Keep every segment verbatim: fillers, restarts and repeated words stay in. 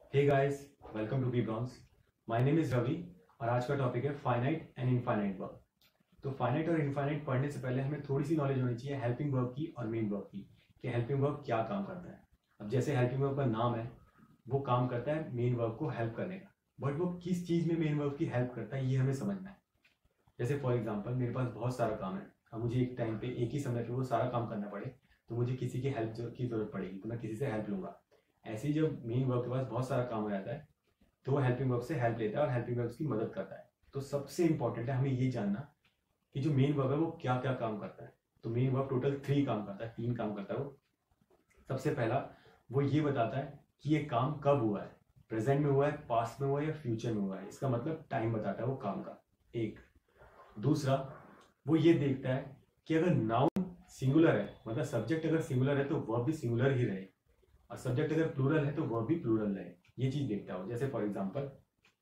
Hey guys, welcome to vBronze। My name is Ravi और आज का टॉपिक है फाइनाइट एंड इनफाइनाइट वर्ब। तो फाइनाइट और इनफाइनाइट पढ़ने से पहले हमें थोड़ी सी नॉलेज होनी चाहिए हेल्पिंग वर्ब की और मेन वर्ब की, कि हेल्पिंग वर्ब क्या काम करता है। अब जैसे हेल्पिंग वर्ब का नाम है, वो काम करता है मेन वर्ब को हेल्प करने का, बट वो किस चीज़ में मेन वर्ब की हेल्प करता है ये हमें समझना है। जैसे फॉर एग्जाम्पल मेरे पास बहुत सारा काम है, अब मुझे एक टाइम पे एक ही समय पे वो सारा काम करना पड़े तो मुझे किसी की हेल्प की ज़रूरत पड़ेगी, तो मैं किसी से हेल्प लूंगा। ऐसे ही जब मेन वर्ब के पास बहुत सारा काम हो जाता है तो वो हेल्पिंग वर्ब से हेल्प लेता है और हेल्पिंग वर्ब की मदद करता है। तो सबसे इंपॉर्टेंट है हमें ये जानना कि जो मेन वर्ब है वो क्या क्या काम करता है। तो मेन वर्ब टोटल थ्री काम करता है, तीन काम करता है वो। सबसे पहला वो ये बताता है कि ये काम कब हुआ है, प्रेजेंट में हुआ है, पास्ट में हुआ है या फ्यूचर में हुआ है। इसका मतलब टाइम बताता है वो काम का। एक दूसरा, वो ये देखता है कि अगर नाउन सिंगुलर है, मतलब सब्जेक्ट अगर सिंगुलर है तो वर्ब भी सिंगुलर ही रहे, और सब्जेक्ट अगर प्लूरल है तो वर्ब भी प्लूरल रहे। ये चीज देखता हो। जैसे for example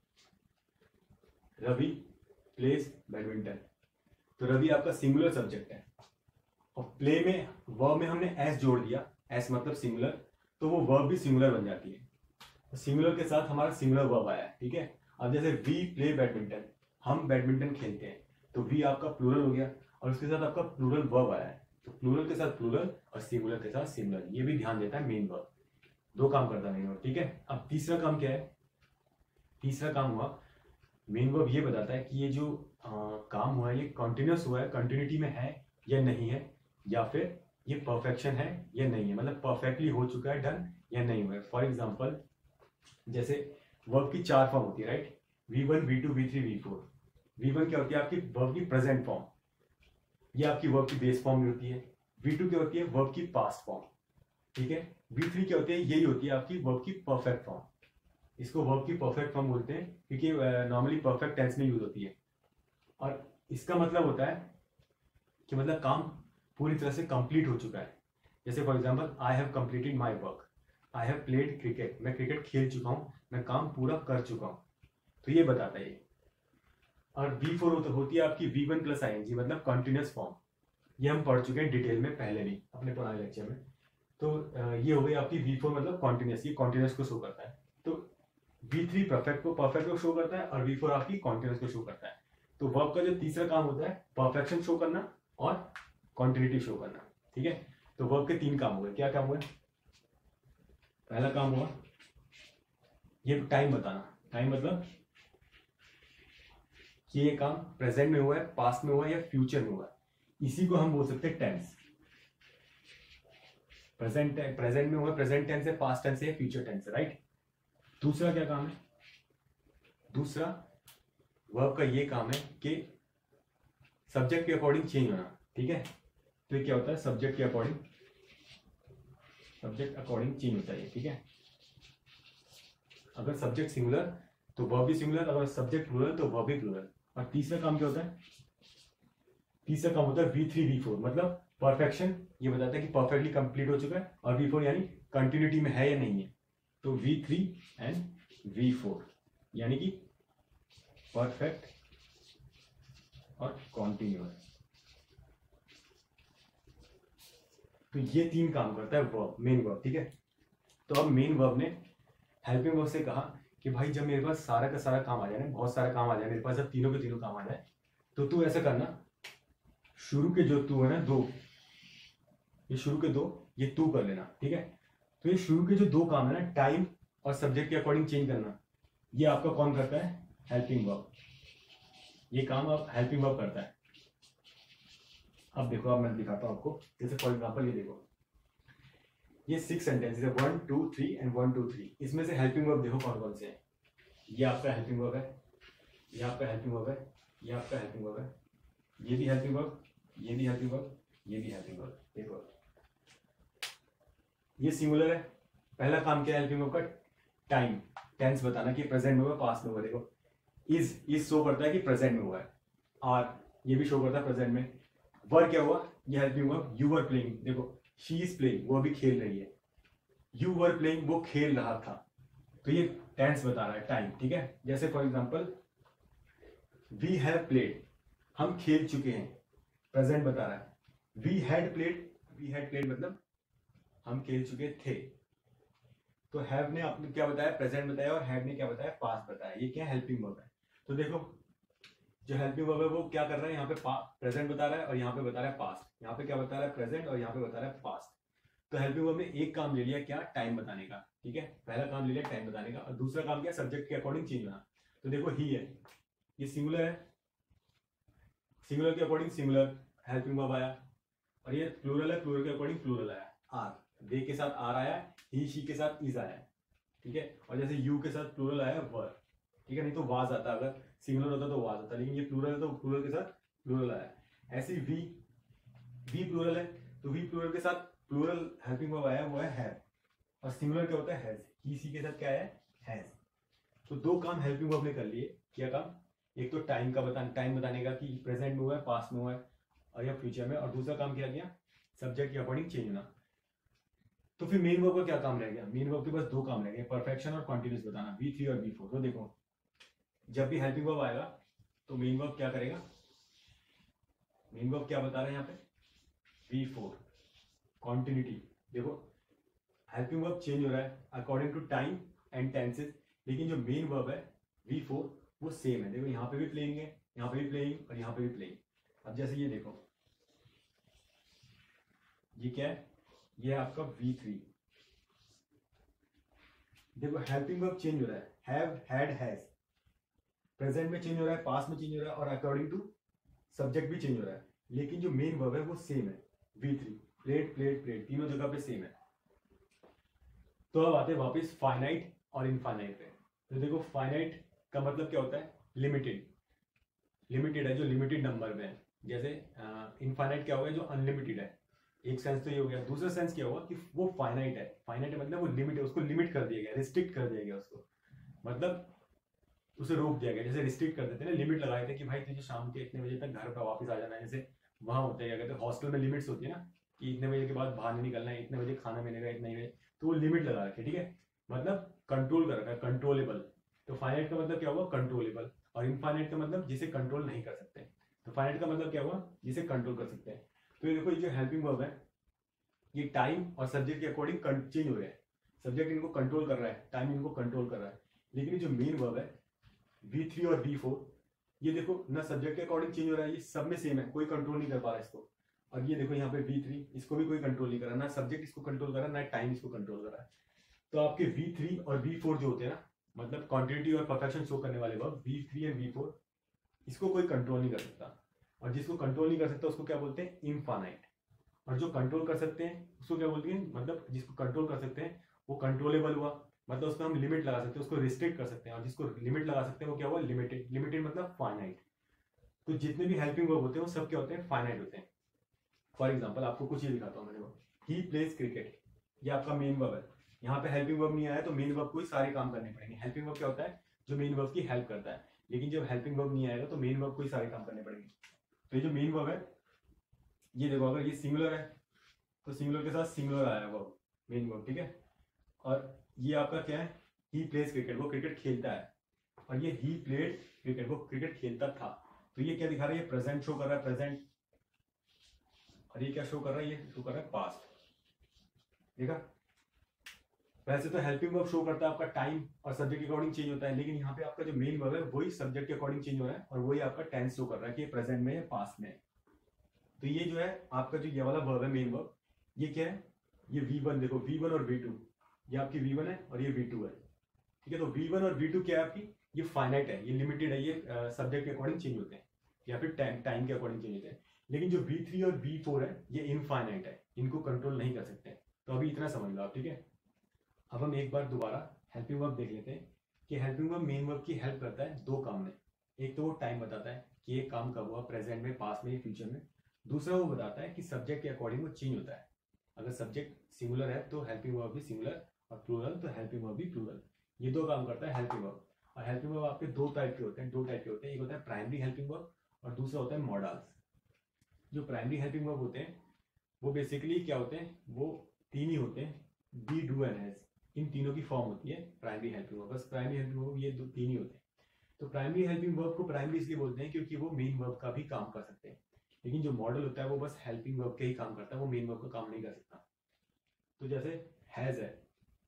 Ravi plays badminton, तो रवि आपका सिंगुलर सब्जेक्ट है और प्ले में वर्ब में हमने एस जोड़ दिया, एस मतलब सिंगुलर, तो वो वर्ब भी सिंगुलर बन जाती है। तो सिंगुलर के साथ हमारा सिंगुलर वर्ब आया है, ठीक है। अब जैसे वी प्ले बैडमिंटन, हम बैडमिंटन खेलते हैं, तो वी आपका प्लूरल हो गया और उसके साथ आपका प्लूरल वर्ब आया है। तो प्लूरल के साथ प्लूरल और सिंगुलर के साथ सिंगुलर, ये भी ध्यान देता है मेन वर्ब। दो काम करता है मेन वर्ब, ठीक है। अब तीसरा काम क्या है? तीसरा काम हुआ मेन वर्ब ये बताता है कि ये जो आ, काम हुआ है ये कंटिन्यूस हुआ है, कंटिन्यूटी में है या नहीं है, या फिर ये परफेक्शन है या नहीं है, मतलब परफेक्टली हो चुका है, डन या नहीं हुआ है। फॉर एग्जाम्पल जैसे वर्ब की चार फॉर्म होती है, right. V one V two V three V four. V one क्या होती है? आपकी वर्ब की प्रेजेंट फॉर्म, ये आपकी वर्ब की बेस फॉर्म होती है। वी टू क्या होती है? वर्ब की पास्ट फॉर्म, ठीक है। वी थ्री क्या होती है? यही होती है आपकी वर्ब की परफेक्ट फॉर्म। इसको वर्ब की परफेक्ट फॉर्म बोलते हैं क्योंकि नॉर्मली परफेक्ट टेंस में यूज होती है। और इसका मतलब होता है कि मतलब काम पूरी तरह से कंप्लीट हो चुका है। जैसे for example I have completed my work, I have played cricket, मैं क्रिकेट खेल चुका हूँ, मैं काम पूरा कर चुका हूँ। तो ये बताता है ये। और वी फोर होती है आपकी V one plus I N G, मतलब कंटिन्यूस फॉर्म। ये हम पढ़ चुके हैं डिटेल में पहले भी अपने पुराने लेक्चर में। तो ये हो गई आपकी वी फोर, मतलब कॉन्टिन्यूस, ये कॉन्टिन्यूस को शो करता है। तो वी थ्री परफेक्ट को परफेक्ट को शो करता है और वी फोर आपकी कॉन्टिन्यूस को शो करता है। तो वर्ब का जो तीसरा काम होता है परफेक्शन शो करना और कॉन्टिन्यूटी शो करना, ठीक है। तो वर्ब के तीन काम हुए। क्या काम हुए? पहला काम हुआ ये टाइम बताना। टाइम मतलब कि ये काम प्रेजेंट में हुआ है, पास्ट में हुआ है या फ्यूचर में हुआ है। इसी को हम बोल सकते हैं टेंस। प्रेजेंट प्रेजेंट में हुआ, प्रेजेंट टेंस है, पास्ट टेंस है, फ्यूचर टेंस है, राइट। दूसरा क्या काम है? दूसरा वर्ब का ये काम है कि सब्जेक्ट के अकॉर्डिंग चेंज होना, ठीक है। तो ये क्या होता है? सब्जेक्ट के अकॉर्डिंग, सब्जेक्ट अकॉर्डिंग चेंज होता है, ठीक है। अगर सब्जेक्ट सिंगुलर तो वर्ब भी सिंगुलर, अगर सब्जेक्ट प्लूरल तो वर्ब भी प्लूरल। और तीसरा काम क्या होता है? तीसरा काम होता है वी थ्री वी फोर, मतलब परफेक्शन, ये बताता है कि परफेक्टली कंप्लीट हो चुका है, और वी फोर यानी कंटिन्यूटी में है या नहीं है। तो V three and V four यानी कि परफेक्ट और कॉन्टिन्यूअस। तो ये तीन काम करता है वर्ब, मेन वर्ब, ठीक है। तो अब मेन वर्ब ने हेल्पिंग वर्ब से कहा कि भाई जब मेरे पास सारा का सारा काम आ जाए ना, बहुत सारा काम आ जाए मेरे पास, जब तीनों के तीनों काम आ जाए, तो तू ऐसा करना, शुरू के जो तू है ना दो, ये शुरू के दो ये तू कर लेना, ठीक है। तो ये शुरू के जो दो काम है ना, टाइम और सब्जेक्ट के अकॉर्डिंग चेंज करना, ये आपका कौन करता है? Helping verb. ये काम अब हेल्पिंग वर्ब करता है। अब देखो, अब मैं दिखाता हूं आपको। जैसे फॉर एग्जांपल ये देखो, ये सिक्स सेंटेंसेस है, one two three and one two three. इसमें से हेल्पिंग वर्ब देखो कौन कौन से हैं। ये आपका हेल्पिंग वर्ब है, ये आपका हेल्पिंग वर्ब है, ये आपका हेल्पिंग वर्ब है, ये भी हेल्पिंग वर्ब, ये भी हेल्पिंग वर्ब, ये भी हेल्पिंग वर्ब। देखो ये सिंगुलर है। पहला काम क्या है हेल्पिंग वर्ब का? टाइम, टेंस बताना कि प्रेजेंट में हुआ, पास्ट में हुआ। देखो इज, इज शो करता है कि प्रेजेंट में हुआ है। आर, ये भी शो करता है प्रेजेंट में। वर क्या हुआ? ये helping verb, you were playing. देखो शी इज प्लेइंग, वो अभी खेल रही है। यू वर प्लेइंग, वो खेल रहा था। तो ये टेंस बता रहा है, टाइम, ठीक है। जैसे for example we have played, हम खेल चुके हैं, प्रेजेंट बता रहा है। We had played, we had played मतलब हम खेल चुके थे। तो हैव ने आपने क्या बताया, प्रेजेंट बताया, और हैड ने क्या बताया, पास्ट बताया। ये क्या हेल्पिंग वर्ब है। तो देखो जो हेल्पिंग वर्ब है वो क्या कर रहा है, यहाँ पे प्रेजेंट बता रहा है और यहाँ पे बता रहा है पास्ट। यहाँ पे क्या बता रहा है, प्रेजेंट, और यहाँ पे बता रहा है पास्ट। तो हेल्पिंग वर्ब में एक काम ले लिया क्या, टाइम बताने का, ठीक है, पहला काम ले लिया टाइम बताने का, और दूसरा काम क्या, सब्जेक्ट के अकॉर्डिंग चेंज होना। तो देखो ही है, ये सिंगुलर है, सिंगुलर के अकॉर्डिंग सिंगुलर हेल्पिंग वर्ब आया, और ये प्लूरल है, प्लूरल के अकॉर्डिंग प्लूरल आया। आर, दे के साथ आर आया, ही शी के साथ इज आया, ठीक है। और जैसे यू के साथ प्लूरल आया वर, ठीक है, नहीं तो वाज आता, अगर सिंगुलर होता तो वाज आता, लेकिन ये प्लूरल है तो प्लूरल के साथ प्लूरल आया। ऐसे वी, वी प्लूरल है तो वी प्लूरल के साथ प्लूरल हेल्पिंग वर्ब आया, वो है हैव, और सिंगुलर क्या होता है, हैज। ही सी के साथ क्या है, हैज। तो दो काम हेल्पिंग वर्ब ने कर लिए। क्या काम, एक तो टाइम का बताने, टाइम बताने का कि प्रेजेंट में हुआ है, पास्ट में हुआ है और या फ्यूचर में, और दूसरा काम क्या किया, सब्जेक्ट के अकॉर्डिंग चेंज होना। तो फिर मेन वर्ब का क्या काम रह गया, मेन वर्ब के पास दो काम रह गए, परफेक्शन और कॉन्टिन्यूस बताना, वी थ्री और वी फोर। तो देखो जब भी हेल्पिंग वर्ब आएगा तो मेन वर्ब क्या करेगा, मेन वर्ब क्या बता रहे हैं यहाँ पे, वी फोर, कॉन्टिन्यूटी। देखो हेल्पिंग वर्ब चेंज हो रहा है according to time and tenses, लेकिन जो मेन वर्ब है वी फोर वो सेम है। देखो यहाँ पे भी प्लेइंग है, यहाँ पे भी प्लेइंग, और यहाँ पे भी प्लेइंग। अब जैसे ये देखो, ये क्या है, ये है आपका वी थ्री। देखो हेल्पिंग वर्ब चेंज हो रहा है, हैव, हैड, हैज, प्रेजेंट में चेंज हो रहा है, पास्ट में चेंज हो रहा है, और अकॉर्डिंग टू सब्जेक्ट भी चेंज हो रहा है, लेकिन जो मेन वर्ब है वो सेम है, V three, played, played, played, तीनों जगह पे सेम है। तो अब आते हैं वापस फाइनाइट और इनफाइनाइट पे। तो देखो फाइनाइट का मतलब क्या होता है, लिमिटेड, लिमिटेड है, जो लिमिटेड नंबर में है। जैसे इनफाइनाइट क्या होगा, जो अनलिमिटेड है। एक सेंस तो ये हो गया, दूसरा सेंस क्या होगा कि वो फाइनाइट है। फाइनाइट मतलब वो लिमिट है, उसको लिमिट कर दिया गया, रिस्ट्रिक्ट कर दिया गया उसको, मतलब उसे रोक दिया गया। जैसे रिस्ट्रिक्ट कर देते हैं ना, लिमिट लगाए थे कि भाई तुझे शाम के इतने बजे तक घर पर वापस आ जाना है। जैसे वहां होते हैं क्या कहते हैं, हॉस्टल में लिमिट्स होती है ना, कि इतने बजे के बाद बाहर नहीं निकलना है, इतने बजे खाना मिलेगा, इतने बजे, तो वो लिमिट लगा रखे, ठीक है, मतलब कंट्रोल कर रखा है, कंट्रोलेबल। तो फाइनाइट का मतलब क्या हुआ, कंट्रोलेबल, और इनफाइनाइट का मतलब जिसे कंट्रोल नहीं कर सकते। तो फाइनाइट का मतलब क्या हुआ, जिसे कंट्रोल कर सकते हैं। तो ये देखो, ये जो हेल्पिंग वर्ब है ये टाइम और सब्जेक्ट के अकॉर्डिंग चेंज हो रहे हैं। सब्जेक्ट इनको कंट्रोल कर रहा है, टाइम इनको कंट्रोल कर रहा है, लेकिन जो मेन वर्ब है वी थ्री और वी फोर, ये देखो ना सब्जेक्ट के अकॉर्डिंग चेंज हो रहा है, ये सब में सेम है, कोई कंट्रोल नहीं कर पा रहा है इसको। और ये देखो यहाँ पे वी थ्री, इसको भी कोई कंट्रोल नहीं कर रहा, ना सब्जेक्ट इसको कंट्रोल कर रहा है, ना टाइम इसको कंट्रोल कर रहा है। तो आपके वी थ्री और वी फोर जो होते हैं ना, मतलब क्वांटिटी और परफेक्शन शो करने वाले verb V three and V four, इसको कोई कंट्रोल नहीं कर सकता। और जिसको कंट्रोल नहीं कर सकता उसको क्या बोलते हैं, इनफाइनाइट। और जो कंट्रोल कर सकते हैं उसको क्या बोलते हैं, मतलब जिसको कंट्रोल कर सकते हैं वो कंट्रोलेबल हुआ, मतलब उसमें हम लिमिट लगा सकते हैं, उसको रिस्ट्रिक्ट कर सकते हैं। और जिसको लिमिट लगा सकते हैं वो क्या हुआ, लिमिटेड। लिमिटेड मतलब फाइनाइट। तो जितने भी हेल्पिंग वर्ब होते हैं वो सब क्या होते हैं, फाइनाइट होते हैं। फॉर एग्जाम्पल आपको कुछ ये दिखाता हूँ, देखो ही प्लेज क्रिकेट, ये आपका मेन वर्ब है। यहाँ पे हेल्पिंग वर्ब नहीं आया तो मेन वर्ब को ही सारे काम करने पड़ेंगे। हेल्पिंग वर्ब क्या होता है, जो मेन वर्ब की हेल्प करता है, लेकिन जब हेल्पिंग वर्ब नहीं आएगा तो मेन वर्ब को ही सारे काम करने पड़ेंगे। तो ये जो मेन वर्ब है, ये देखो अगर ये सिंगुलर है तो सिंगुलर के साथ सिंगुलर आया वर्ब, मेन वर्ब, ठीक है। और ये आपका क्या है, ही प्लेज क्रिकेट, वो क्रिकेट खेलता है, और ये ही प्लेड क्रिकेट, वो क्रिकेट खेलता था। तो ये क्या दिखा रहा है, ये प्रेजेंट शो कर रहा है, प्रेजेंट, और ये क्या शो कर रहा है, ये शो कर रहा है पास्ट। देखा, वैसे तो हेल्पिंग वर्ब शो करता है आपका टाइम और सब्जेक्ट के अकॉर्डिंग चेंज होता है, लेकिन यहाँ पे आपका जो मेन वर्ब है वही सब्जेक्ट के अकॉर्डिंग चेंज हो रहा है, और वही आपका टेंस शो कर रहा है कि प्रेजेंट में या पास्ट में। तो ये जो है आपका जो ये वाला वर्ब है, मेन वर्ब, ये क्या है, ये वी वन, देखो वी वन और वी टू, ये आपकी वी वन है और ये वी टू है, ठीक है। तो वी वन और वी टू क्या है आपकी, ये फाइनाइट है, ये लिमिटेड है, ये सब्जेक्ट के अकॉर्डिंग चेंज होते हैं या फिर टाइम के अकॉर्डिंग चेंज होते हैं। लेकिन जो वी थ्री और वी फोर है ये इनफाइनाइट है, इनको कंट्रोल नहीं कर सकते। तो अभी इतना समझ लो आप, ठीक है। अब हम एक बार दोबारा हेल्पिंग वर्ब देख लेते हैं कि हेल्पिंग वर्ब मेन वर्ब की हेल्प करता है दो काम में। एक तो वो टाइम बताता है कि ये काम कब हुआ, प्रेजेंट में, पास्ट में, फ्यूचर में। दूसरा वो बताता है कि सब्जेक्ट के अकॉर्डिंग वो चेंज होता है। अगर सब्जेक्ट सिंगुलर है तो हेल्पिंग वर्ब भी सिंगुलर, और प्लूरल तो हेल्पिंग वर्ब भी प्लूरल। ये दो काम करता है हेल्पिंग वर्ब। और हेल्पिंग वर्ब आपके दो टाइप के होते हैं, दो टाइप के होते हैं, एक होता है प्राइमरी हेल्पिंग वर्ब और दूसरा होता है मॉडल्स। जो प्राइमरी हेल्पिंग वर्ब होते हैं वो बेसिकली क्या होते हैं, वो तीन ही होते हैं, बी, डू एंड हैज, इन तीनों की फॉर्म होती है प्राइमरी हेल्पिंग वर्ब। बस प्राइमरी हेल्पिंग वर्ब ये दो तीन ही होते हैं। तो प्राइमरी हेल्पिंग वर्ब को प्राइमरी इसलिए बोलते हैं क्योंकि वो मेन वर्ब का भी काम कर सकते हैं, लेकिन जो मॉडल होता है वो बस हेल्पिंग वर्ब के ही काम करता है, वो मेन वर्ब का काम नहीं कर सकता। तो जैसे हैज है,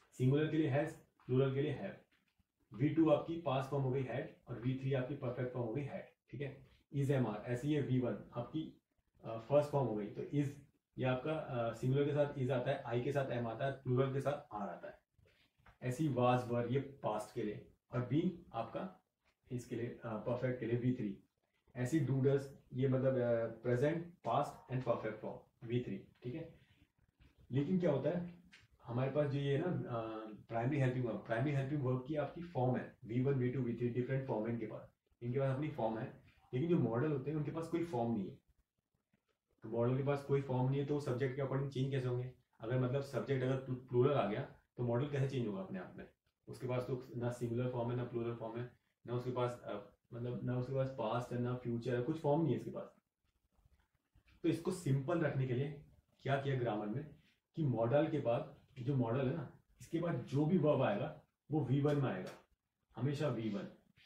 सिंगुलर के लिए हैज, प्लूरल के लिए हैव। वी टू आपकी पास्ट फॉर्म हो गई हैड, और वी थ्री आपकी परफेक्ट फॉर्म हो गई हैड, ठीक है। इज एम आर, ऐसे ये वी वन आपकी फर्स्ट फॉर्म हो गई, तो इज ये आपका सिंगुलर के साथ इज आता है, आई के साथ एम आता है, प्लूरल के साथ आर आता है। ऐसी वाज वर ये पास्ट के लिए, और बी आपका इसके लिए परफेक्ट uh, के लिए वी थ्री। ऐसी डू डज ये मतलब present past and perfect form V three, ठीक है। लेकिन क्या होता है हमारे पास जो ये है ना primary helping verb, primary helping verb की आपकी फॉर्म है V one V two V three, different form है इनके पास, इनके पास अपनी फॉर्म है। लेकिन जो मॉडल होते हैं उनके पास कोई फॉर्म नहीं है। तो मॉडल के पास कोई फॉर्म नहीं है, तो सब्जेक्ट के अकॉर्डिंग चेंज कैसे होंगे? अगर मतलब सब्जेक्ट अगर प्लूरल आ गया तो मॉडल कैसे चेंज होगा अपने आप में? उसके पास तो ना सिंगुलर फॉर्म है ना प्लूरल फॉर्म है, ना उसके पास uh, मतलब ना उसके पास पास्ट है ना फ्यूचर है, कुछ फॉर्म नहीं है इसके पास। तो इसको सिंपल रखने के लिए क्या किया ग्रामर में कि मॉडल के बाद जो मॉडल है ना, इसके बाद जो भी वर्ब आएगा वो वी वन में आएगा, हमेशा वी वन।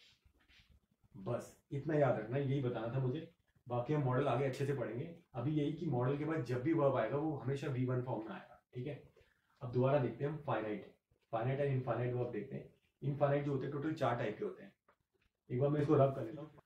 बस इतना याद रखना, यही बताना था मुझे। बाकी हम मॉडल आगे अच्छे से पढ़ेंगे। अभी यही कि मॉडल के बाद जब भी वर्ब आएगा वो हमेशा वी वन फॉर्म में आएगा, ठीक है। अब दोबारा देखते हैं हम finite finite and infinite verb देखते हैं। इनफाइनाइट जो होते हैं टोटल चार टाइप के होते हैं। एक बार मैं इसको रब कर लेता हूँ।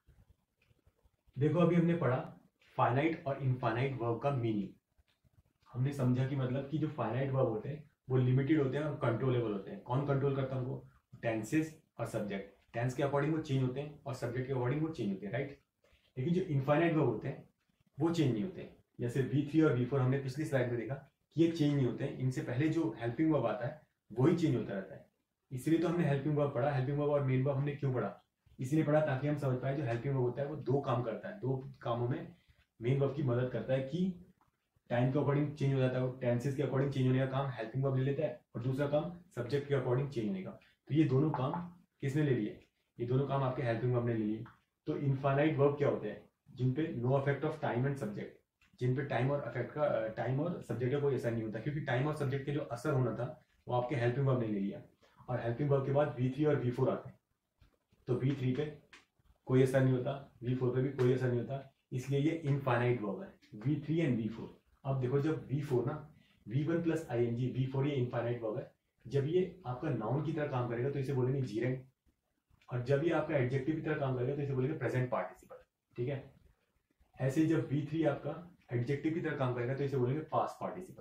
देखो अभी हमने पढ़ा फाइनाइट और इनफाइनाइट वर्ब का मीनिंग। हमने समझा कि मतलब कि जो फाइनाइट वर्ब होते हैं वो लिमिटेड होते हैं और कंट्रोलेबल होते हैं। कौन कंट्रोल करता है उनको? टेंसेस और सब्जेक्ट। टेंस के अकॉर्डिंग वो चेंज होते हैं और सब्जेक्ट के अकॉर्डिंग वो चेंज होते हैं, राइट। लेकिन जो इनफाइनाइट वर्ब होते हैं वो चेंज नहीं होते हैं। जैसे वी थ्री और वी फोर हमने पिछली स्लाइड में देखा कि ये चेंज नहीं होते हैं। इनसे पहले जो हेल्पिंग वर्ब आता है वही चेंज होता रहता है। इसलिए तो हमने हेल्पिंग वर्ब पढ़ा। हेल्पिंग वर्ब और मेन वर्ब हमने क्यों पढ़ा? इसलिए पढ़ा ताकि हम समझ पाए जो हेल्पिंग वर्ब होता है वो दो काम करता है। दो कामों में मेन वर्ब की मदद करता है कि टाइम के अकॉर्डिंग चेंज हो जाता है, टेंसेस के अकॉर्डिंग चेंज होने का काम हेल्पिंग वर्ब ले लेता है, और दूसरा काम सब्जेक्ट के अकॉर्डिंग चेंज होने का। तो ये दोनों काम किसने ले लिए? ये दोनों काम आपके हेल्पिंग वर्ब ने ले लिए। तो इनफाइनाइट वर्ब क्या होते हैं? जिन पे no affect of time and subject, जिन पे टाइम और अफेक्ट का टाइम और सब्जेक्ट का कोई असर नहीं होता, क्योंकि टाइम और सब्जेक्ट के जो असर होना था वो आपके हेल्पिंग वर्ब ने ले लिया। और हेल्पिंग वर्ब के बाद वी थ्री और वी फोर आते हैं, तो वी थ्री पे कोई असर नहीं होता, वी फोर पे भी कोई असर नहीं होता, इसलिए ये इनफाइनाइट वर्ब है V three and V four. अब देखो जब वी फोर ना V one plus I N G, V four ये इनफाइनाइट वर्ब है। जब ये आपका नाउन की तरह काम करेगा तो इसे बोलेंगे जीरेंड, और जब ये आपका एडजेक्टिव की तरह काम करेगा तो इसे बोलेंगे प्रेजेंट पार्टिसिपल, ठीक है। ऐसे ही जब वी थ्री आपका एडजेक्टिव की तरह काम करेगा तो इसे बोलेंगे पास्ट पार्टिसिपल।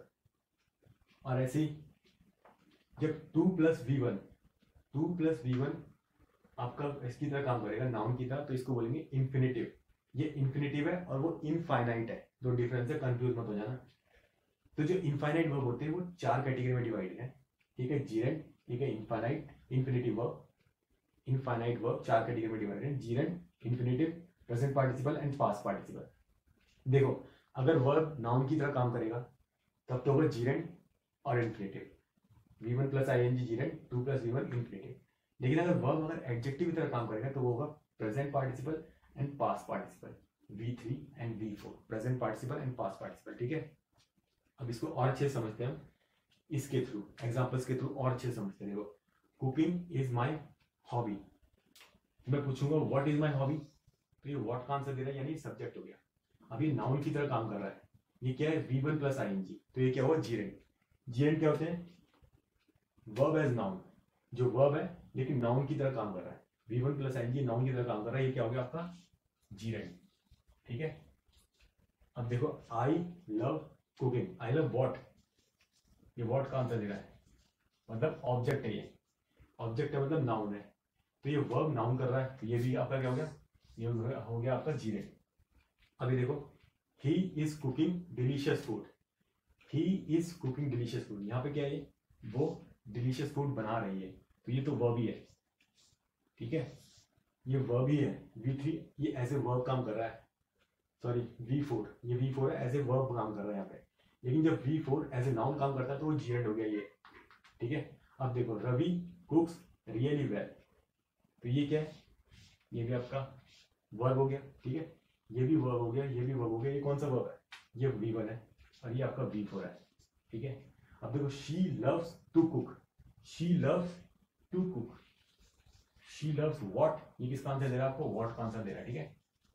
और ऐसे ही जब to plus V one to plus V one आपका इसकी तरह काम करेगा नाउन की तरह, तो इसको बोलेंगे इन्फिनेटिव। ये इन्फिनेटिव है और वो इनफाइनाइट है, दो डिफरेंस है, कंफ्यूज मत हो जाना। तो जो इनफाइनाइट वर्ब होते हैं वो चार कैटेगरी में डिवाइड है, ठीक है। जीरेंड, ठीक है, infinite, infinitive verb, infinite verb चार कैटेगरी में डिवाइड है, gerund, infinitive, present participle and past participle. देखो अगर वर्ब नाउन की तरह काम करेगा तब तो होगा जीरेंड और infinitive, V one plus I N G gerund, to plus V one infinitive. लेकिन अगर वर्ब अगर एडजेक्टिव की तरह काम करेगा तो वो होगा present participle and past participle, V three and V four, present participle and past participle, ठीक है। अब इसको और अच्छे से समझते हैं हम इसके थ्रू, एग्जांपल्स के थ्रू और अच्छे से समझते हैं। देखो कुकिंग इज माय हॉबी, मैं पूछूंगा व्हाट इज माय हॉबी, तो ये व्हाट का आंसर दे रहा है, यानी सब्जेक्ट हो गया। अब ये नाउन की तरह काम कर रहा है, ये क्या है V one plus I N G, तो ये क्या हुआ जीरेंड। जीरेंड क्या होते हैं? वर्ब एज नाउन, जो वर्ब है लेकिन नाउन की तरह काम कर रहा है। V one plus I N G noun की तरह काम कर रहा है, ये क्या हो गया आपका जीरेंड, ठीक है। अब देखो I love cooking, I love what, ये व्हाट का आंसर दे रहा है, मतलब ऑब्जेक्ट है, ये ऑब्जेक्ट है मतलब नाउन है, तो ये वर्ब नाउन कर रहा है, तो ये भी आपका क्या हो गया, ये हो गया आपका जीरेंड। अभी देखो he is cooking delicious food, he is cooking delicious food, यहाँ पे क्या है, वो डिलीशियस फूड बना रही है, तो ये तो वर्ब ही है, ठीक है, ये वर्ब ही है। वी थ्री ये एज ए वर्ब काम कर रहा है, सॉरी वी फोर ये वी फोर है एज ए वर्ब काम कर रहा है यहाँ पे। लेकिन जब V four as a noun काम करता है तो वो जीरेंड हो गया ये, ठीक है। अब देखो रवि कुक्स रियली वेल, तो ये क्या है, ये भी आपका वर्ब हो गया, ठीक है, ये भी वर्ब हो गया, ये भी वर्ब हो गया। ये कौन सा वर्ब है? ये वी वन है और ये आपका वी फोर है, ठीक है। अब देखो she loves to cook, she loves to cook, she loves what, ये किसका आंसर दे रहा है आपको? व्हाट का आंसर दे रहा है, ठीक है।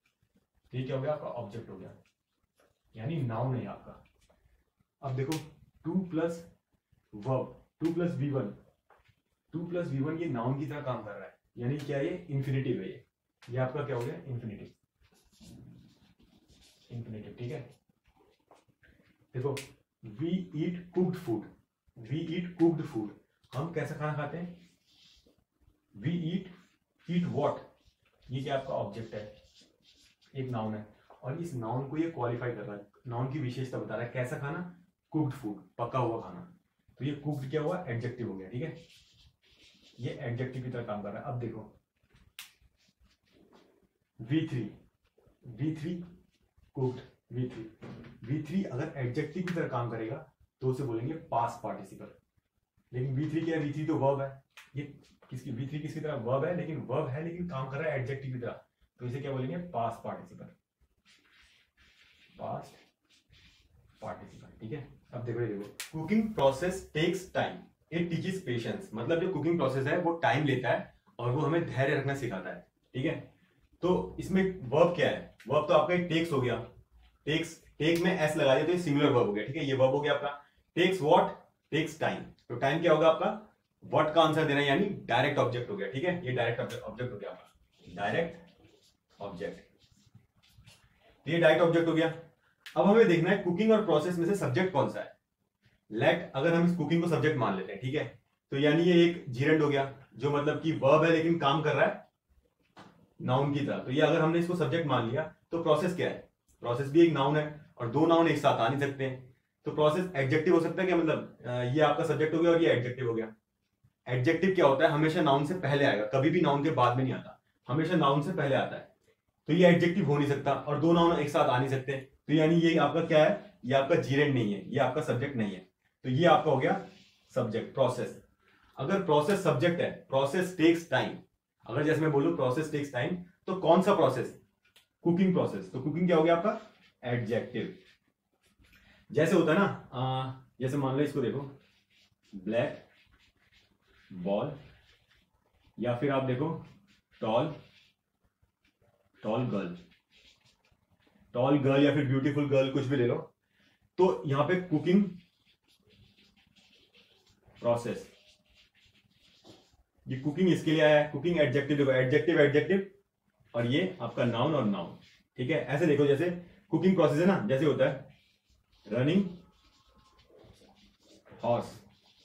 तो ये क्या हो गया आपका ऑब्जेक्ट हो गया, यानी नाउन है आपका। अब देखो to plus verb, to plus V one, to plus V one ये नाउन की तरह काम कर रहा है, यानी क्या ये इन्फिनेटिव है, ये ये आपका क्या हो गया इन्फिनेटिव, इन्फिनेटिव ठीक है। देखो we eat cooked food, we eat cooked food, हम कैसा खाना खाते हैं, वी ईट, ईट व्हाट, ये क्या आपका ऑब्जेक्ट है, एक नाउन है, और इस नाउन को ये क्वालिफाई कर रहा है, नाउन की विशेषता बता रहा है, कैसा खाना, कुक्ड फूड, पका हुआ खाना, तो ये कुक्ड क्या हुआ, एडजेक्टिव हो गया, ठीक है, ये एडजेक्टिव की तरह काम कर रहा है। अब देखो V three, V three cooked, V three, V three अगर एडजेक्टिव की तरह काम करेगा तो उसे बोलेंगे पास्ट पार्टिसिपल, लेकिन वी थ्री क्या है, वी थ्री तो वर्ब है, ये किसकी, वी थ्री किसकी तरह, वर्ब है, लेकिन वर्ब है लेकिन काम कर रहा है एडजेक्टिव की तरह, तो इसे क्या बोलेंगे, पास्ट पार्टिसिपल, पास्ट पार्टिसिपल, ठीक है। अब देखो देखो cooking process takes time, it teaches patience, मतलब जो कुकिंग प्रोसेस है वो टाइम लेता है और वो हमें धैर्य रखना सिखाता है, ठीक है। तो इसमें वर्ब क्या है, वर्ब तो आपका एक टेक्स हो गया, टेक्स, टेक में एस लगा दिया तो ये सिंगुलर वर्ब हो गया, ठीक है, ये वर्ब हो गया आपका। टेक्स व्हाट, टेक्स टाइम, तो टाइम क्या होगा आपका, व्हाट का आंसर देना, यानी डायरेक्ट ऑब्जेक्ट हो गया, ठीक है, ये डायरेक्ट ऑब्जेक्ट हो गया आपका, डायरेक्ट ऑब्जेक्ट, ये डायरेक्ट ऑब्जेक्ट हो गया। अब हमें देखना है कुकिंग और प्रोसेस में से सब्जेक्ट कौन सा है। लेट, अगर हम इस कुकिंग को सब्जेक्ट मान लेते हैं, ठीक है, तो यानी ये एक जीरेंड हो गया, जो मतलब कि वर्ब है लेकिन काम कर रहा है नाउन की तरह, तो ये अगर हमने इसको सब्जेक्ट मान लिया तो प्रोसेस क्या है, प्रोसेस भी एक नाउन है, और दो नाउन एक साथ आ नहीं सकते हैं, तो प्रोसेस एडजेक्टिव हो सकता है क्या, मतलब ये आपका सब्जेक्ट हो गया और ये एडजेक्टिव हो गया। एडजेक्टिव क्या होता है, हमेशा नाउन से पहले आएगा, कभी भी नाउन के बाद में नहीं आता, हमेशा नाउन से पहले आता है, तो ये एडजेक्टिव हो नहीं सकता, और दो नाउन एक साथ आ नहीं सकते, तो यानी ये आपका क्या है, ये आपका जीरेंड नहीं है, ये आपका सब्जेक्ट नहीं है, तो ये आपका हो गया सब्जेक्ट, प्रोसेस। अगर प्रोसेस सब्जेक्ट है, प्रोसेस टेक्स टाइम, अगर जैसे मैं बोलूं प्रोसेस टेक्स टाइम, तो कौन सा प्रोसेस, कुकिंग प्रोसेस, तो कुकिंग क्या हो गया आपका एडजेक्टिव। जैसे होता है ना, आ, जैसे मान लो इसको देखो, ब्लैक बॉल, या फिर आप देखो tall, tall girl, tall girl या फिर ब्यूटीफुल गर्ल, कुछ भी ले लो, तो यहां पे कुकिंग प्रोसेस, ये कुकिंग इसके लिए आया है, कुकिंग एडजेक्टिव, देखो एडजेक्टिव एडजेक्टिव, और ये आपका नाउन और नाउन, ठीक है। ऐसे देखो जैसे कुकिंग प्रोसेस है ना, जैसे होता है रनिंग हॉर्स,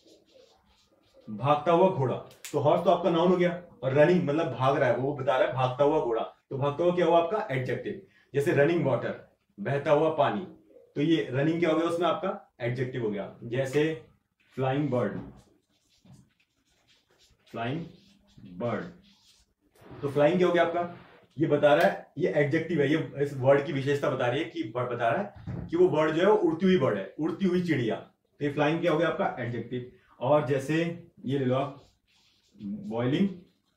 भागता हुआ घोड़ा, तो हॉर्स तो आपका नाउन हो गया, और रनिंग मतलब भाग रहा है, वो बता रहा है भागता हुआ घोड़ा, तो भागता हुआ क्या हुआ आपका एडजेक्टिव। जैसे रनिंग वाटर, बहता हुआ पानी, तो ये रनिंग क्या हो गया उसमें आपका एडजेक्टिव हो गया। जैसे फ्लाइंग बर्ड, फ्लाइंग बर्ड, तो फ्लाइंग क्या हो गया आपका, ये बता रहा है, ये एडजेक्टिव है, ये इस वर्ड की विशेषता बता रही है कि बता रहा है कि वो बर्ड जो है वो उड़ती हुई बर्ड है, उड़ती हुई चिड़िया, तो ये फ्लाइंग क्या हो गया आपका एडजेक्टिव। और जैसे ये ले लो आप बॉइलिंग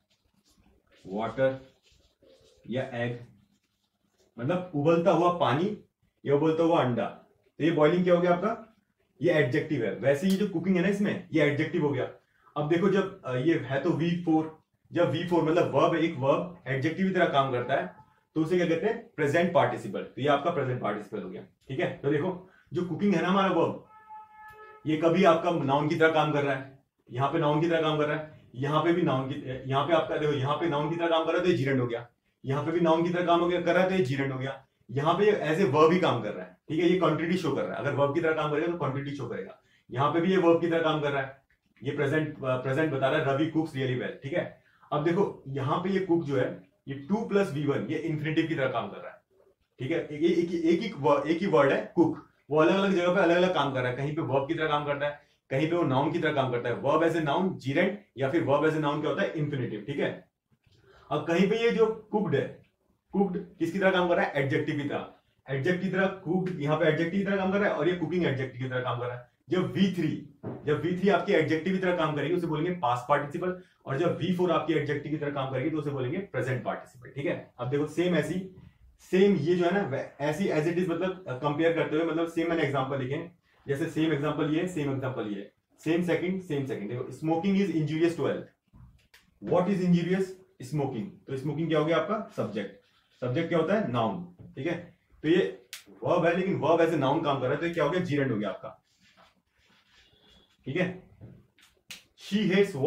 वाटर या एग, मतलब उबलता हुआ पानी या उबलता हुआ अंडा, तो ये बॉइलिंग क्या हो गया आपका, ये एडजेक्टिव है। वैसे ये जो कुकिंग है ना, इसमें ये एडजेक्टिव हो गया। अब देखो जब ये है तो वी फोर, जब वी फोर मतलब वर्ब, एक वर्ब एडजेक्टिव की तरह काम करता है, तो उसे क्या कहते हैं प्रेजेंट पार्टिसिपल, तो ये आपका प्रेजेंट पार्टिसिपल हो गया, ठीक है। तो देखो जो कुकिंग है ना हमारा वर्ब, ये कभी आपका नाउन की तरह काम कर रहा है, यहाँ पे नाउन की तरह काम कर रहा है, यहाँ पे भी नाउन की, यहाँ पे आपका देखो यहाँ पे नाउन की तरह काम कर रहा है तो ये जीरेंड हो गया, यहाँ पे भी नाउन की तरह काम हो गया कर रहा है तो ये जीरेंड हो गया, यहाँ पे एज ए वर्ब ही काम कर रहा है, ठीक है, ये क्वांटिटी शो कर रहा है, अगर वर्ब की तरह काम करेगा तो क्वांटिटी शो करेगा, यहाँ पे भी ये वर्ब की तरह काम कर रहा है, ये प्रेजेंट प्रेजेंट बता रहा है रवि कुक्स रियली वेल, ठीक है। अब देखो यहाँ पे ये कुक जो है, ये टू प्लस वी वन, ये इन्फिनेटिव की तरह काम कर रहा है, ठीक है, एक एक एक एक ही वर्ड है कुक, वो अलग अलग जगह पे अलग अलग काम कर रहा है, कहीं पे वर्ब की तरह काम करता है, कहीं पे वो नाउन की तरह काम करता है, verb as a noun gerund, या फिर वर्ब एज ए नाउन क्या होता है इन्फिनेटिव, ठीक है। अब कहीं पे ये जो कुक्ड है, कुक्ड किसकी तरह काम कर रहा है एडजेक्टिव की तरह, एडजेक्टिव की तरह कुक्ड, यहाँ पे एडजेक्टिव की तरह काम कर रहा है, और ये कुकिंग एडजेक्टिव की तरह काम कर रहा है। जब वी थ्री जब वी थ्री आपकी एडजेक्टिव की तरह काम करेगी उसे बोलेंगे पास्ट पार्टिसिपल, और जब वी फोर आपकी एडजेक्टिव की तरह काम करेगी तो उसे बोलेंगे प्रेजेंट पार्टिसिपल, ठीक है। अब देखो सेम ऐसी सेम ये जो है ना ऐसी एज इट इज, मतलब कंपेयर करते हुए, मतलब सेम मैंने एग्जांपल लिखे हैं, जैसे सेम एग्जांपल ये, सेम एग्जांपल ये, सेम सेकंड सेम सेकंड। देखो smoking is injurious to health, what is injurious, smoking, तो स्मोकिंग क्या हो गया आपका सब्जेक्ट, सब्जेक्ट क्या होता है नाउन, ठीक है। तो ये वर्ब है लेकिन वर्ब एज ए नाउन काम कर रहा है, तो ये क्या हो गया जीरेंड हो गया आपका, ठीक है। शी हेट्स व्हाट,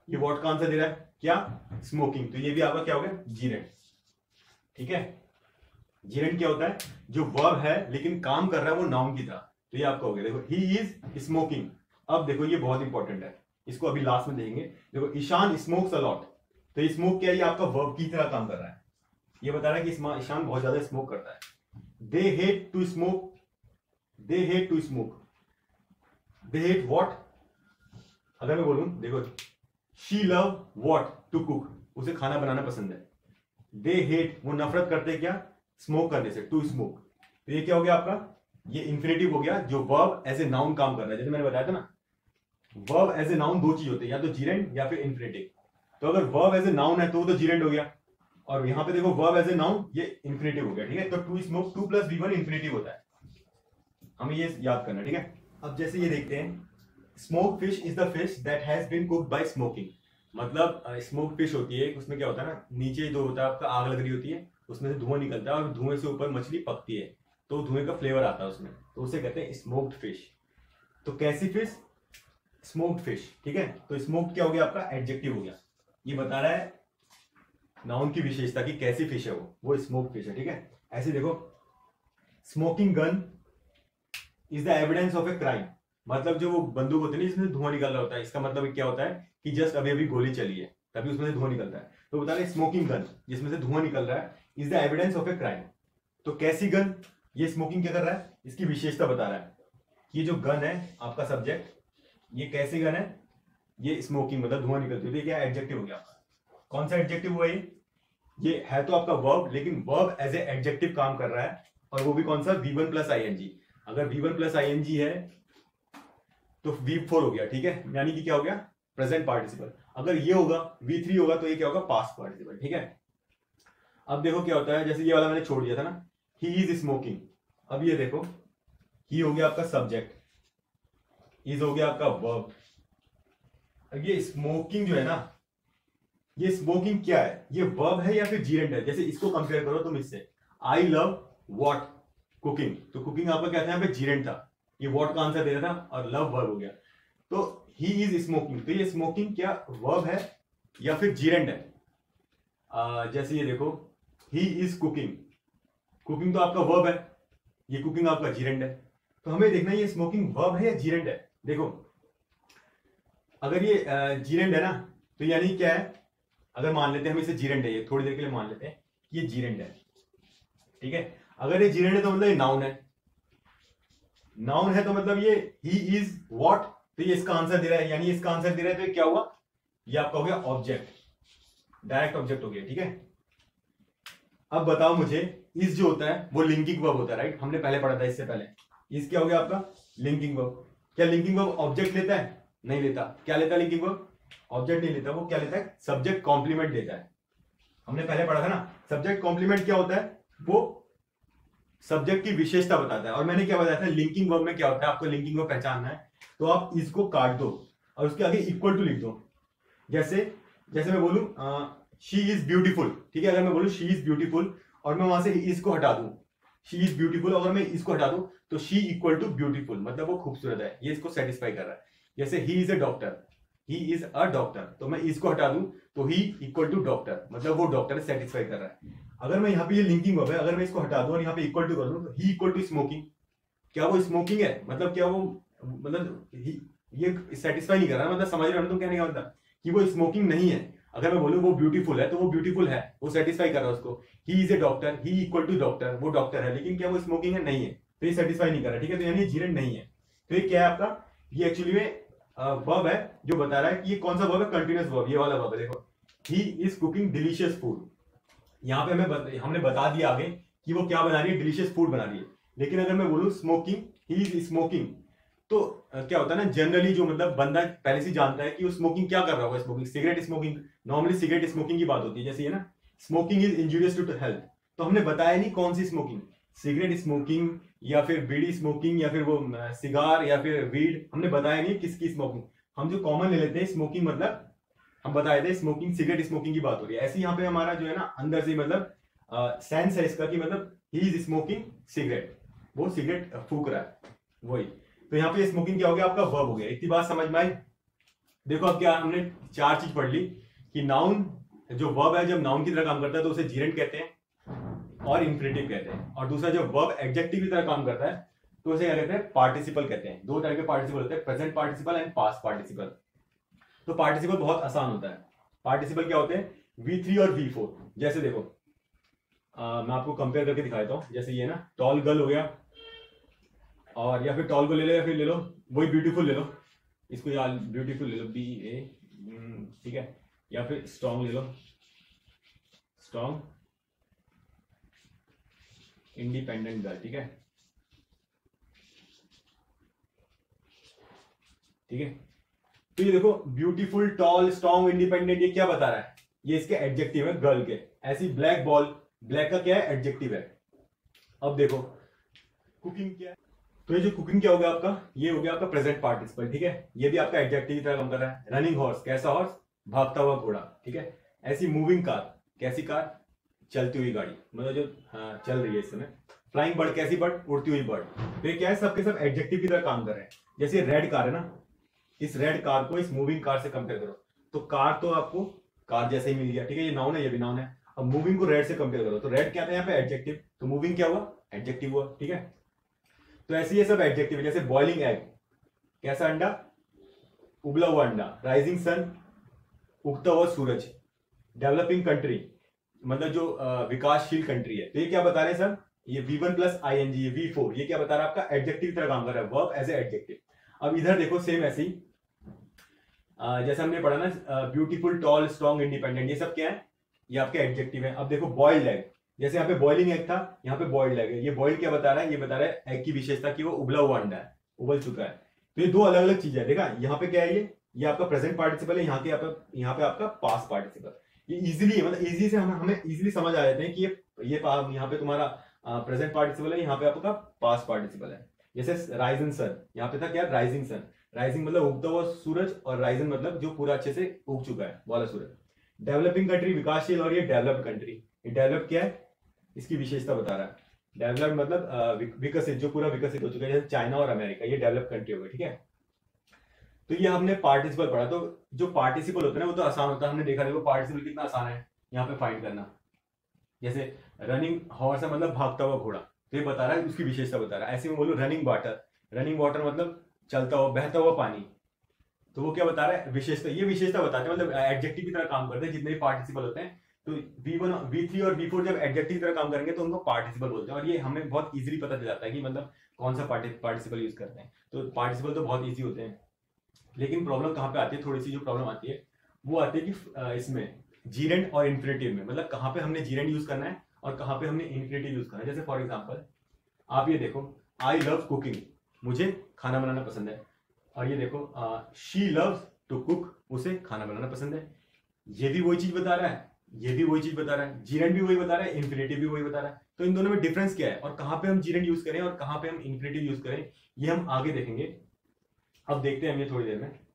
ये वॉट का आंसर दे रहा है क्या, स्मोकिंग, तो ये भी आपका क्या हो गया, जीरेंड। ठीक है, जीरेंड क्या होता है, जो वर्ब है लेकिन काम कर रहा है वो नाउन की तरह, तो ये आपका हो गया। देखो ही इज स्मोकिंग, अब देखो ये बहुत इंपॉर्टेंट है, इसको अभी लास्ट में देखेंगे। देखो ईशान स्मोक्स अ लॉट, तो ये स्मोक क्या है, ये आपका वर्ब की तरह काम कर रहा है, ये बता रहा है कि ईशान बहुत ज्यादा स्मोक करता है। They hate to smoke, they hate to smoke, they hate what, अगर मैं बोलूं देखो she love what, to cook, उसे खाना बनाना पसंद है। दे हेट, वो नफरत करते हैं क्या, स्मोक करने से, टू स्मोक, तो ये क्या हो गया आपका, ये इंफिनिटिव हो गया, जो वर्ब एज ए नाउन काम कर रहा है। जैसे मैंने बताया था ना, वर्ब एज ए नाउन दो चीज होते हैं, या तो जीरेंड या फिर इंफिनिटिव। तो अगर वर्ब एज ए नाउन है तो वो तो जीरेंड हो गया, और यहां पे देखो वर्ब एज ए नाउन ये इंफिनिटिव हो गया। ठीक है, तो to smoke, to plus V one infinitive होता है, हमें ये याद करना। ठीक है, अब जैसे ये देखते हैं, smoke fish is the fish that has been cooked by smoking, मतलब स्मोक फिश होती है, उसमें क्या होता है ना, नीचे जो होता है आपका आग लग रही होती है, उसमें से धुआं निकलता है और धुएं से ऊपर मछली पकती है, तो धुएं का फ्लेवर आता है उसमें, तो उसे कहते हैं स्मोक्ड फिश। तो कैसी फिश, स्मोक्ड फिश। ठीक है, तो स्मोक्ड क्या हो गया आपका, एडजेक्टिव हो गया, ये बता रहा है नाउन की विशेषता की कैसी फिश है वो वो स्मोक्ड फिश है। ठीक है, ऐसे देखो smoking gun is the evidence of a crime, मतलब जो वो बंदूक होती है जिसमें धुआं निकल रहा होता है, इसका मतलब क्या होता है कि जस्ट अभी अभी गोली चली है तभी उसमें से धुआं निकलता है, तो बता रहे स्मोकिंग गन जिसमें से धुआं निकल रहा है is the evidence of a crime. तो कैसी गन, ये स्मोकिंग क्या कर रहा है, इसकी विशेषता बता रहा है, ये जो गन है आपका सब्जेक्ट, ये कैसी गन है, ये स्मोकिंग मतलब धुआं निकलती है, क्या एडजेक्टिव हो गया आपका। कौन सा एडजेक्टिव हुआ ये ये है तो आपका वर्ब, लेकिन वर्ब एज ए एडजेक्टिव काम कर रहा है, और वो भी कौन सा, V one plus I N G. अगर V one plus I N G है तो वी फोर हो गया। ठीक है, यानी कि क्या हो गया, प्रेजेंट पार्टिसिपल। अगर ये होगा वी थ्री होगा तो ये क्या होगा, पास्ट पार्टिसिपल। ठीक है, अब देखो क्या होता है, जैसे ये वाला मैंने छोड़ दिया था ना, ही इज स्मोकिंग, अब ये देखो ही हो गया आपका सब्जेक्ट, इज हो गया आपका वर्ब। अब ये स्मोकिंग जो है ना, ये स्मोकिंग क्या है, ये वर्ब है या फिर जीरेंड है। जैसे इसको कंपेयर करो तुम इससे, आई लव व्हाट, कुकिंग, तो कुकिंग आपका क्या था, यहाँ पे जीरेंड था, ये व्हाट का आंसर दे रहा था, और लव वर्ब हो गया। तो ही इज स्मोकिंग, तो ये स्मोकिंग क्या वर्ब है या फिर जीरेंड है। आ, जैसे ये देखो ही इज कुकिंग, कुकिंग तो आपका वर्ब है, ये कुकिंग आपका जीरेंड है, तो हमें देखना है ये स्मोकिंग वर्ब है या जीरेंड है। देखो अगर ये जीरेंड है ना, तो यानी क्या है, अगर मान लेते हैं हम इसे जीरेंड है, ये थोड़ी देर के लिए मान लेते हैं कि ये जीरेंड है। ठीक है, अगर ये जीरेंड है तो मतलब ये नाउन है, नाउन है तो मतलब ये ही इज व्हाट, तो ये इसका आंसर दे रहा है, यानी इसका आंसर दे रहा है, तो ये क्या हुआ, ये आपका हो गया ऑब्जेक्ट, डायरेक्ट ऑब्जेक्ट हो गया। ठीक है, अब बताओ मुझे, इस जो होता है वो लिंकिंग वर्ब होता है, राइट, हमने पहले पढ़ा था इससे पहले। इस क्या हो गया आपका, लिंकिंग वर्ब। क्या लिंकिंग वर्ब ऑब्जेक्ट लेता है, नहीं लेता। क्या लेता है लिंकिंग वर्ब, ऑब्जेक्ट नहीं लेता, वो क्या लेता है, सब्जेक्ट कॉम्प्लीमेंट लेता है। हमने पहले पढ़ा था ना, सब्जेक्ट कॉम्प्लीमेंट क्या होता है, वो सब्जेक्ट की विशेषता बताता है। और मैंने क्या बताया था, लिंकिंग वर्ब में क्या होता है, आपको लिंकिंग वर्ब पहचानना है तो आप इसको काट दो और उसके आगे इक्वल टू लिख दो। जैसे जैसे मैं बोलूं शी इज ब्यूटीफुल, ठीक है, अगर मैं बोलूं शी इज ब्यूटीफुल और मैं वहां से इसको हटा दूं, शी इज ब्यूटीफुल, अगर मैं इसको हटा दूं तो शी इक्वल टू ब्यूटीफुल, मतलब वो खूबसूरत है, ये इसको सेटिस्फाई कर रहा है। जैसे he is a doctor, he is a doctor, तो मैं इसको हटा दूं तो ही इक्वल टू डॉक्टर, मतलब वो डॉक्टर सेटिस्फाई कर रहा है। अगर मैं यहाँ पे ये लिंकिंग वर्ब है, अगर मैं इसको हटा दूं और यहाँ पे इक्वल टू कर दूं तो ही इक्वल टू स्मोकिंग, क्या वो स्मोकिंग है, मतलब क्या वो, मतलब ये सेटिस्फाई नहीं कर रहा है, मतलब समझ रहे हो तुम कहने का मतलब कि वो स्मोकिंग नहीं है। अगर मैं बोलूं वो ब्यूटीफुल है तो वो ब्यूटीफुल है, वो सेटिस्फाई कर रहा है उसको। He is a doctor, he equal to doctor, वो डॉक्टर है, लेकिन क्या वो स्मोकिंग है, नहीं है, तो ये सेटिस्फाई नहीं कर रहा है। ठीक है, तो यानी जीरेंड नहीं है। तो ये क्या है आपका, ये एक्चुअली में वर्ब है जो बता रहा है कि ये कौन सा वर्ब है, कंटिन्यूअस वर्ब, ये वाला वर्ब है। देखो he is cooking delicious food, यहाँ पे हमें बत, हमने बता दिया आगे कि वो क्या बना रही है, डिलीशियस फूड बना रही है। लेकिन अगर मैं बोलूं स्मोकिंग, ही इज स्मोकिंग, तो क्या होता है ना, जनरली जो मतलब बंदा पहले से जानता है कि वो स्मोकिंग क्या कर रहा होगा, smoking, cigarette smoking, normally cigarette smoking की बात होती है। जैसे ये ना, smoking is injurious to health, तो हमने बताया नहीं कौन सी स्मोकिंग, सिगरेट स्मोकिंग या फिर बीड़ी स्मोकिंग या फिर वो सिगार या फिर वीड, हमने बताया नहीं किसकी स्मोकिंग। हम जो कॉमन ले लेते हैं स्मोकिंग, मतलब हम बताए थे स्मोकिंग, सिगरेट स्मोकिंग की बात हो रही है। ऐसे यहाँ पे हमारा जो है ना अंदर से मतलब सेंस है इसका कि मतलब ही इज स्मोकिंग सिगरेट, वो सिगरेट फूक रहा है, वही। तो यहाँ पे स्मोकिंग क्या हो गया आपका, वर्ब हो गया। इतनी बात समझ में आई। देखो अब क्या हमने चार चीज पढ़ ली कि नाउन जो वर्ब है जब नाउन की तरह काम करता है तो उसे जीरेंड कहते हैं और इंफिनिटिव कहते हैं, और दूसरा जब वर्ब एडजेक्टिव की तरह काम करता है तो उसे क्या कहते हैं, पार्टिसिपल कहते हैं। दो तरह के पार्टिसिपल होते हैं, present participle and past participle. तो पार्टिसिपल बहुत आसान होता है। पार्टिसिपल क्या होते हैं, वी थ्री और वी फोर। जैसे देखो आ, मैं आपको कंपेयर करके दिखाता हूं। जैसे ये ना टॉल गर्ल हो गया, और या फिर टॉल को ले लो या फिर ले लो वही ब्यूटीफुल ले लो, इसको यार ब्यूटीफुल ले लो बी ए, ठीक है, या फिर स्ट्रॉन्ग ले लो, स्ट्रॉन्ग इंडिपेंडेंट गर्ल, ठीक है, ठीक है। तो ये देखो ब्यूटीफुल, टॉल, स्ट्रॉन्ग, इंडिपेंडेंट, ये क्या बता रहा है, ये इसके एडजेक्टिव है गर्ल के। ऐसी ब्लैक बॉल, ब्लैक का क्या है, एडजेक्टिव है। अब देखो कुकिंग क्या है, तो ये जो कुकिंग क्या हो गया आपका, ये हो गया आपका प्रेजेंट पार्टिसिपल, ठीक है, ये भी आपका एडजेक्टिव की तरह काम कर रहा है। रनिंग हॉर्स, कैसा हॉर्स, भागता हुआ घोड़ा, ठीक है। ऐसी मूविंग कार, कैसी कार, चलती हुई गाड़ी, मतलब जो हाँ, चल रही है इस समय। फ्लाइंग बर्ड, कैसी बर्ड, उड़ती हुई बर्ड। तो ये क्या है, सबके सब एडजेक्टिव की तरह काम कर रहे हैं। जैसे रेड कार है ना, इस रेड कार को इस मूविंग कार से कंपेयर करो, तो कार तो आपको कार जैसे ही मिल गया, ठीक है, ये नाउन है, ये भी नाउन है। अब मूविंग को रेड से कंपेयर करो, तो रेड क्या था यहाँ पे, एडजेक्टिव, तो मूविंग क्या हुआ, एडजेक्टिव हुआ, ठीक है। तो ऐसे ये सब एडजेक्टिव है। जैसे बॉइलिंग एग, कैसा अंडा, उबला हुआ अंडा। राइजिंग सन, उगता हुआ सूरज। डेवलपिंग कंट्री, मतलब जो विकासशील कंट्री है। तो ये क्या बता रहे हैं सब, ये V one plus I N G, V four, ये क्या बता रहा है, आपका एडजेक्टिव की तरह काम कर रहा है, वर्ब एज ए एडजेक्टिव। अब इधर देखो सेम ऐसे ही, जैसे हमने पढ़ा ना, ब्यूटीफुल, टॉल, स्ट्रॉन्ग, इंडिपेंडेंट, ये सब क्या है, ये आपके एडजेक्टिव है। अब देखो बॉइल्ड एग, जैसे यहाँ पे बॉइलिंग एग था, यहाँ पे बॉइल्ड एग है। ये बॉइल्ड क्या बता रहा है, ये बता रहा है एग की विशेषता कि वो उबला हुआ अंडा है, उबल चुका है। तो ये दो अलग अलग चीजें है। देखा यहाँ पे क्या है, ये ये आपका प्रेजेंट पार्टिसिपल है, यहाँ के यहाँ पे आपका पास्ट पार्टिसिपल। ये इजिली, मतलब इजी से हमें हमें इजिली समझ आ जाते हैं कि ये ये यहाँ पे तुम्हारा प्रेजेंट पार्टिसिपल है, यहाँ पे आपका पास्ट पार्टिसिपल है। जैसे राइजिंग सन, यहाँ पे था क्या, राइजिंग सन। राइजिंग मतलब उगता हुआ सूरज, और राइजिंग मतलब जो पूरा अच्छे से उग चुका है वाला सूरज। डेवलपिंग कंट्री, विकासशील, और ये डेवलप्ड कंट्री। ये डेवलप क्या है, इसकी विशेषता बता रहा है। डेवलप्ड मतलब विकसित, जो पूरा विकसित हो चुका है, जैसे चाइना और अमेरिका, ये डेवलप कंट्री हो गई, ठीक है। तो ये हमने पार्टिसिपल पढ़ा। तो जो पार्टिसिपल होता है ना वो तो आसान होता है, हमने देखा देखो पार्टिसिपल कितना आसान है यहाँ पे फाइंड करना। जैसे रनिंग हॉर्स है, मतलब भागता हुआ घोड़ा, तो ये बता रहा है, उसकी विशेषता बता रहा है। ऐसे में बोलो रनिंग वाटर, रनिंग वाटर मतलब चलता हुआ, बहता हुआ पानी, तो वो क्या बता रहा है, विशेषता। ये विशेषता बताते हैं, मतलब एडजेक्टिव की तरह काम करते हैं जितने भी पार्टिसिपल होते हैं। तो वी वन, वी थ्री और वी फोर जब एडजेक्टिव की तरह काम करेंगे तो उनको पार्टिसिपल बोलते हैं। और ये हमें बहुत इजीली पता चल जाता है कि मतलब कौन सा पार्टिसिपल यूज करते हैं। तो पार्टिसिपल तो बहुत ईजी होते हैं, लेकिन प्रॉब्लम कहाँ पे आती है, थोड़ी सी जो प्रॉब्लम आती है वो आती है कि इसमें जीरेंड और इन्फिनेटिव में, मतलब कहाँ पे हमने जीरेंड यूज करना है और कहाँ पे हमने इन्फिनेटिव यूज करना है। जैसे फॉर एग्जांपल आप ये देखो, आई लव कुकिंग, मुझे खाना बनाना पसंद है। और ये देखो, शी लव्स टू कुक, उसे खाना बनाना पसंद है। ये भी वही चीज बता रहा है, ये भी वही चीज बता रहा है, जीरेंड भी वही बता रहा है, इन्फिनेटिव भी वही बता रहा है। तो इन दोनों में डिफरेंस क्या है, और कहाँ पे हम जीरेंड यूज करें और कहाँ पे हम इन्फिनेटिव यूज करें, ये हम आगे देखेंगे। अब देखते हैं हम ये थोड़ी देर में।